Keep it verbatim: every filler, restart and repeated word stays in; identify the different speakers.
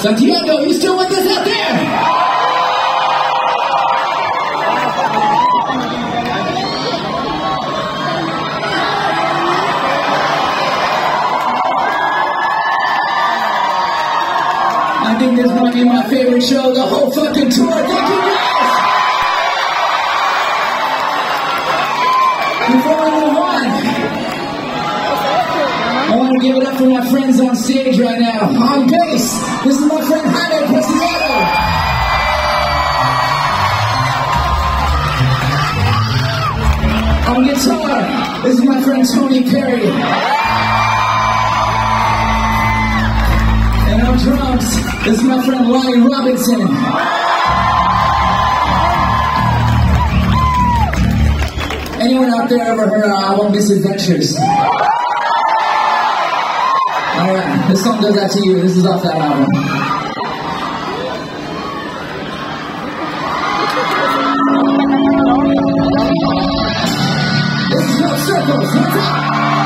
Speaker 1: Santiago, you still with us out there? I think this might be my favorite show the whole fucking tour. Thank you guys! Before we move on, I want to give it up for my friends on stage right now. On bass, this is my friend Jaime Preciado. On guitar, this is my friend Tony Perry. And on drums, this is my friend Lonnie Robinson. Anyone out there ever heard our album Misadventures? Alright, this song goes out to you. This is off that album. This is called Circles. What's up?